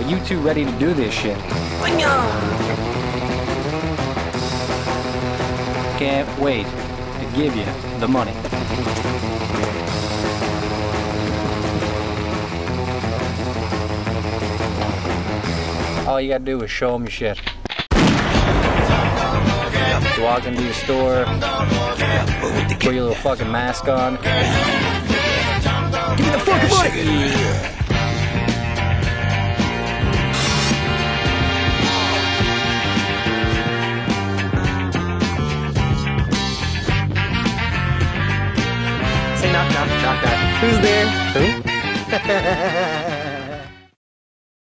you two ready to do this shit? Can't wait to give you the money. All you gotta do is show them your shit. You walk into your store, put your little fucking mask on. Give me the fucking money! Say knock knock. Knock knock. Who's there? Who?